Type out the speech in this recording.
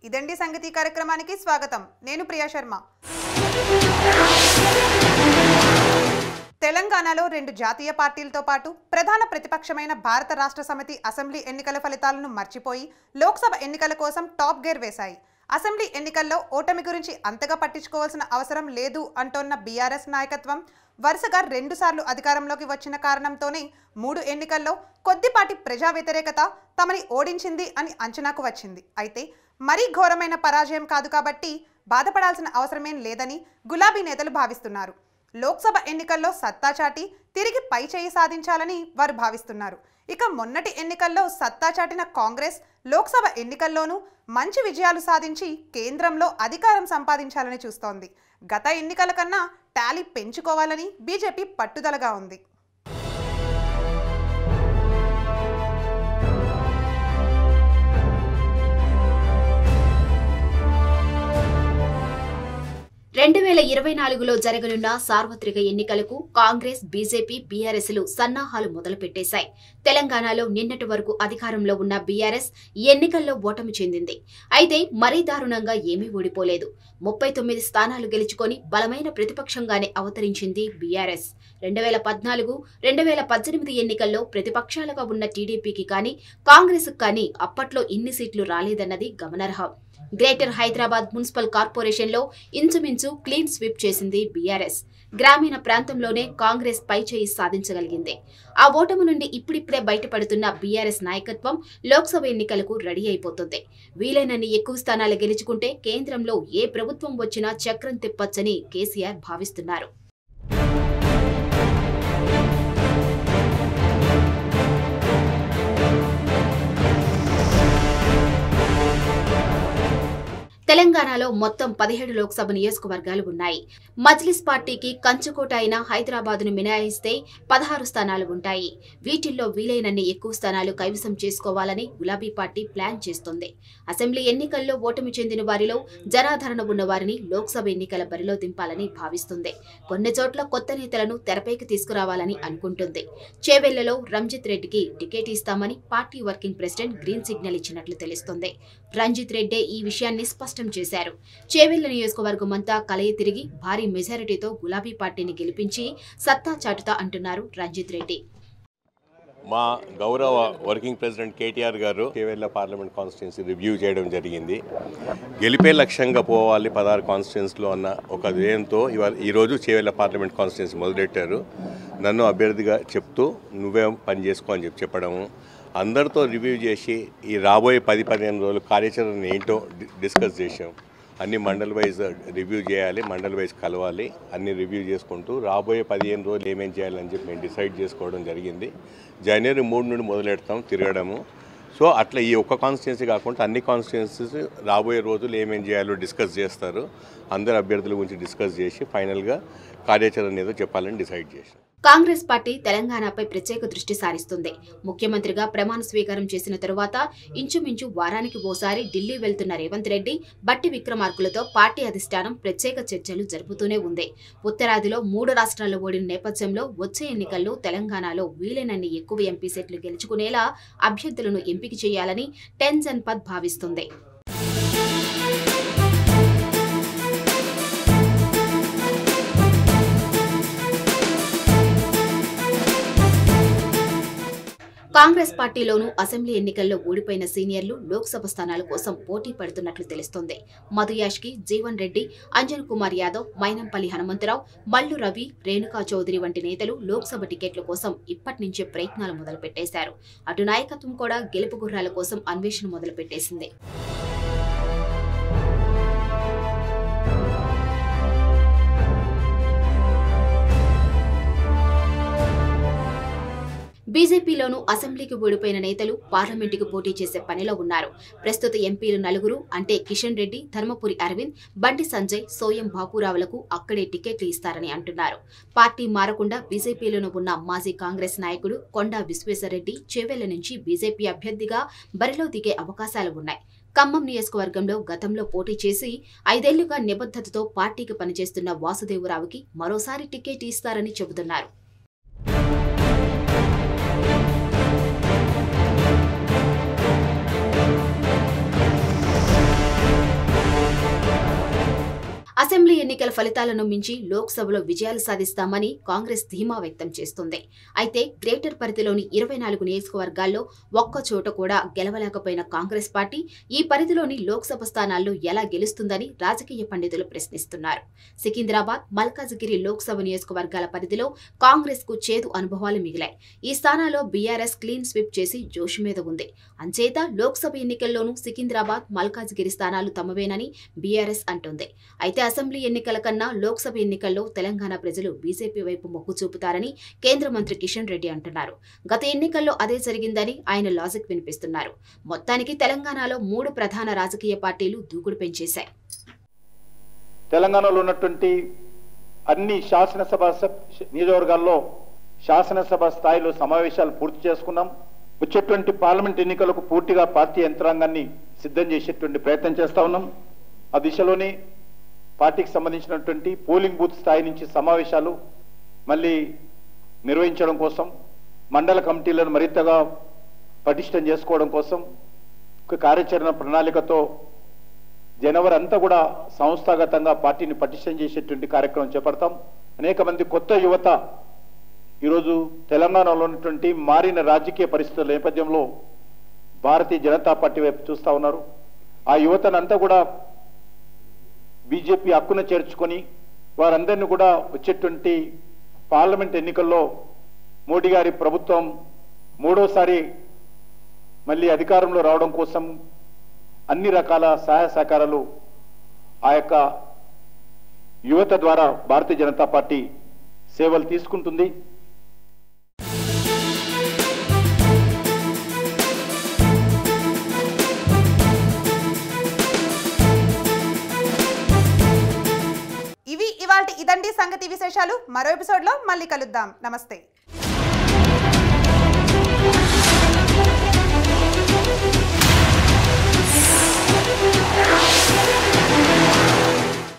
ఇదండి సంగతి కార్యక్రమానికి స్వాగతం. నేను ప్రియా శర్మ. తెలంగాణలో రెండు జాతీయ పార్టీలతో పాటు ప్రధాన ప్రతిపక్షమైన భారత రాష్ట్ర సమితి అసెంబ్లీ ఎన్నికల ఫలితాలను మర్చిపోయి లోక్సభ ఎన్నికల కోసం టాప్ గేర్ వేశాయి. అసెంబ్లీ ఎన్నికల్లో ఓటమి గురించి అంతగా పట్టించుకోవాల్సిన అవసరం లేదు అంటోన్న బీఆర్ఎస్ నాయకత్వం వరుసగా 2 సార్లు అధికారంలోకి వచ్చిన కారణంతోనే 3 ఎన్నికల్లో కొద్దిపాటి ప్రజా వ్యతిరేకత తమని ఓడించింది అని అంచనాకు వచ్చింది. అయితే మరీ ఘోరమైన పరాజయం కాదు కాబట్టి బాధపడాల్సిన అవసరమేం లేదని గులాబీ నేతలు భావిస్తున్నారు. లోక్సభ ఎన్నికల్లో సత్తా చాటి తిరిగి పై చేయి సాధించాలని వారు భావిస్తున్నారు. ఇక మొన్నటి ఎన్నికల్లో సత్తా చాటిన కాంగ్రెస్ లోక్సభ ఎన్నికల్లోనూ మంచి విజయాలు సాధించి కేంద్రంలో అధికారం సంపాదించాలని చూస్తోంది. గత ఎన్నికల కన్నా టాలీ పెంచుకోవాలని బీజేపీ పట్టుదలగా ఉంది. లో జరగనున్న సార్వత్రిక ఎన్నికలకు కాంగ్రెస్, బీజేపీ, బీఆర్ఎస్లు సన్నాహాలు మొదలుపెట్టేశాయి. తెలంగాణలో నిన్నటి వరకు అధికారంలో ఉన్న బీఆర్ఎస్ ఈ ఎన్నికల్లో ఓటమి చెందింది. అయితే మరీ దారుణంగా ఏమీ ఓడిపోలేదు. 39 స్థానాలు గెలుచుకొని బలమైన ప్రతిపక్షంగానే అవతరించింది బీఆర్ఎస్. 2014, 2018 ఎన్నికల్లో ప్రతిపక్షాలుగా ఉన్న టీడీపీకి కానీ కాంగ్రెస్కు కానీ అప్పట్లో ఇన్ని సీట్లు రాలేదన్నది గమనార్హం. గ్రేటర్ హైదరాబాద్ మున్సిపల్ కార్పొరేషన్లో ఇంచుమించు క్లీన్ స్వీప్ చేసింది బీఆర్ఎస్. గ్రామీణ ప్రాంతంలోనే కాంగ్రెస్ పై చేయి సాధించగలిగింది. ఆ ఓటమి నుండి ఇప్పుడిప్పుడే బయటపడుతున్న బీఆర్ఎస్ నాయకత్వం లోక్సభ ఎన్నికలకు రెడీ అయిపోతుంది. వీలైనన్ని ఎక్కువ స్థానాలు గెలుచుకుంటే కేంద్రంలో ఏ ప్రభుత్వం వచ్చినా చక్రం తిప్పొచ్చని కేసీఆర్ భావిస్తున్నారు. తెలంగాణలో మొత్తం 17 లోక్సభ నియోజకవర్గాలు ఉన్నాయి. మజ్లిస్ పార్టీకి కంచుకోట అయిన హైదరాబాద్ను మినహాయిస్తే 16 స్థానాలు ఉంటాయి. వీటిల్లో వీలైనన్ని ఎక్కువ స్థానాలు కైవసం చేసుకోవాలని గులాబీ పార్టీ ప్లాన్ చేస్తోంది. అసెంబ్లీ ఎన్నికల్లో ఓటమి చెందిన వారిలో జనాదరణ ఉన్న వారిని లోక్సభ ఎన్నికల బరిలో దింపాలని భావిస్తుంది. కొన్ని చోట్ల కొత్త నేతలను తెరపైకి తీసుకురావాలని అనుకుంటుంది. చేవెళ్లలో రంజిత్ రెడ్డికి టికెట్ ఇస్తామని party working president green signal ఇచ్చినట్లు తెలుస్తోంది. రంజిత్ రెడ్డి ఈ విషయాన్ని స్పష్టం చేశారు. చేవెళ్ల నియోజకవర్గం అంతా కలయి తిరిగి భారీ మెజారిటీతో గులాబీ పార్టీని గెలిపించి సత్తా చాటుతా అంటున్నారు రంజిత్ రెడ్డి. మా గౌరవ వర్కింగ్ ప్రెసిడెంట్ కేటీఆర్ గారు చేవెళ్ల పార్లమెంట్ కాన్స్టిట్యున్సీ రివ్యూ చేయడం జరిగింది. గెలిపే లక్ష్యంగా పోవాలి 16 కాన్స్టిట్యున్సీలో అన్న ఒక ధ్యేయంతో ఈరోజు చేవెళ్ల పార్లమెంట్ కాన్స్టిట్యున్సీ మొదలెట్టారు. నన్ను అభ్యర్థిగా చెప్తూ నువ్వే పని చేసుకో అని చెప్పడము, అందరితో రివ్యూ చేసి ఈ రాబోయే 10-15 రోజులు కార్యాచరణ ఏంటో డిస్కస్ చేసాం. అన్ని మండల్ వైజ్ రివ్యూ చేయాలి, మండల్ వైజ్ కలవాలి, అన్ని రివ్యూ చేసుకుంటూ రాబోయే 15 రోజులు ఏమేం చేయాలని చెప్పి మేము డిసైడ్ చేసుకోవడం జరిగింది. జనవరి 3 నుండి మొదలెడతాం తిరగడము. సో అట్లా ఈ ఒక్క కాన్స్టిట్యున్సీ కాకుండా అన్ని కాన్స్టిట్యున్సీస్ రాబోయే రోజులు ఏమేం చేయాలో డిస్కస్ చేస్తారు. అందరు అభ్యర్థుల గురించి డిస్కస్ చేసి ఫైనల్గా కార్యాచరణ ఏదో చెప్పాలని డిసైడ్ చేశాం. కాంగ్రెస్ పార్టీ తెలంగాణపై ప్రత్యేక దృష్టి సారిస్తుంది. ముఖ్యమంత్రిగా ప్రమాణ స్వీకారం చేసిన తరువాత ఇంచుమించు వారానికి ఓసారి ఢిల్లీ వెళ్తున్న రేవంత్ రెడ్డి, బట్టి విక్రమార్కులతో పార్టీ అధిష్టానం ప్రత్యేక చర్చలు జరుపుతూనే ఉంది. ఉత్తరాదిలో 3 రాష్ట్రాల్లో ఓడిన నేపథ్యంలో వచ్చే ఎన్నికల్లో తెలంగాణలో వీలైనన్ని ఎక్కువ ఎంపీ సీట్లు గెలుచుకునేలా అభ్యర్థులను ఎంపిక చేయాలని టెన్షన్ పద్ భావిస్తుంది. కాంగ్రెస్ పార్టీలోనూ అసెంబ్లీ ఎన్నికల్లో ఓడిపోయిన సీనియర్లు లోక్సభ స్థానాల కోసం పోటీ పడుతున్నట్లు తెలుస్తోంది. మధు యాష్కి, జీవన్ రెడ్డి, అంజన్ కుమార్ యాదవ్, మైనంపల్లి హనుమంతరావు, మల్లు రవి, రేణుకా చౌదరి వంటి నేతలు లోక్సభ టికెట్ల కోసం ఇప్పటి నుంచే ప్రయత్నాలు మొదలుపెట్టేశారు. అటు నాయకత్వం కూడా గెలుపు గుర్రాల కోసం అన్వేషణ మొదలుపెట్టేసింది. బీజేపీలోనూ అసెంబ్లీకి ఓడిపోయిన నేతలు పార్లమెంటుకు పోటీ చేసే పనిలో ఉన్నారు. ప్రస్తుత ఎంపీలు 4 అంటే కిషన్ రెడ్డి, ధర్మపురి అరవింద్, బండి సంజయ్, సోయం బాపురావులకు అక్కడే టికెట్లు ఇస్తారని అంటున్నారు. పార్టీ మారకుండా బీజేపీలోనూ ఉన్న మాజీ కాంగ్రెస్ నాయకుడు కొండా విశ్వేశ్వరరెడ్డి చేవెళ్ల నుంచి బీజేపీ అభ్యర్థిగా బరిలో దిగే అవకాశాలు ఉన్నాయి. ఖమ్మం నియోజకవర్గంలో గతంలో పోటీ చేసి 5 ఏళ్లుగా నిబద్ధతతో పార్టీకి పనిచేస్తున్న వాసుదేవరావుకి మరోసారి టికెట్ ఇస్తారని చెబుతున్నారు. అసెంబ్లీ ఎన్నికల ఫలితాలను మించి లోక్సభలో విజయాలు సాధిస్తామని కాంగ్రెస్ ధీమా వ్యక్తం చేస్తోంది. అయితే గ్రేటర్ పరిధిలోని 24 నియోజకవర్గాల్లో ఒక్క చోట కూడా గెలవలేకపోయిన కాంగ్రెస్ పార్టీ ఈ పరిధిలోని లోక్సభ స్థానాల్లో ఎలా గెలుస్తుందని రాజకీయ పండితులు ప్రశ్నిస్తున్నారు. సికింద్రాబాద్, మల్కాజిగిరి లోక్సభ నియోజకవర్గాల పరిధిలో కాంగ్రెస్ కు చేదు అనుభవాలు మిగిలాయి. ఈ స్థానాల్లో బీఆర్ఎస్ క్లీన్ స్వీప్ చేసి జోష్ మీద ఉంది. అంచేత లోక్సభ ఎన్నికల్లోనూ సికింద్రాబాద్, మల్కాజిగిరి స్థానాలు తమవేనని బీఆర్ఎస్ అంటోంది. అయితే అసెంబ్లీ ఎన్నికల కన్నా లోక్సభ ఎన్నికల్లో తెలంగాణ ప్రజలు బీజేపీ వైపు మొగ్గు చూపుతారని కేంద్ర మంత్రి కిషన్ రెడ్డి అంటున్నారు. గత ఎన్నికల్లో అదే జరిగిందని ఆయన లాజిక్ వినిపిస్తున్నారు. మొత్తానికి తెలంగాణలో 3 ప్రధాన రాజకీయ పార్టీలు దూకుడు పెంచేశాయి. తెలంగాణలో ఉన్నటువంటి అన్ని శాసనసభ నియోజకవర్గాల్లో శాసనసభ స్థాయిలో సమావేశాలు పూర్తి చేసుకున్నాం. వచ్చేటువంటి పార్లమెంట్ ఎన్నికలకు పూర్తిగా పార్టీ యంత్రాంగాన్ని సిద్ధం చేసేటువంటి ప్రయత్నం చేస్తా ఉన్నాం. ఆ దిశలోనే పార్టీకి సంబంధించినటువంటి పోలింగ్ బూత్ స్థాయి నుంచి సమావేశాలు మళ్ళీ నిర్వహించడం కోసం, మండల కమిటీలను మరింతగా పటిష్టం చేసుకోవడం కోసం ఒక కార్యాచరణ ప్రణాళికతో జనవరి అంతా కూడా సంస్థాగతంగా పార్టీని పటిష్టం చేసేటువంటి కార్యక్రమం చేపడతాం. అనేక మంది కొత్త యువత ఈరోజు తెలంగాణలో ఉన్నటువంటి మారిన రాజకీయ పరిస్థితుల నేపథ్యంలో భారతీయ జనతా పార్టీ వైపు చూస్తూ ఉన్నారు. ఆ యువతనంతా కూడా బీజేపీ హక్కున చేర్చుకొని వారందరినీ కూడా వచ్చేటువంటి పార్లమెంట్ ఎన్నికల్లో మోడీ గారి ప్రభుత్వం 3వసారి మళ్ళీ అధికారంలో రావడం కోసం అన్ని రకాల సహాయ సహకారాలు ఆ యొక్క యువత ద్వారా భారతీయ జనతా పార్టీ సేవలు తీసుకుంటుంది. ఇవి ఇవాల్టి ఇదండి సంగతి విశేషాలు. మరో ఎపిసోడ్లో మళ్ళీ కలుద్దాం. నమస్తే.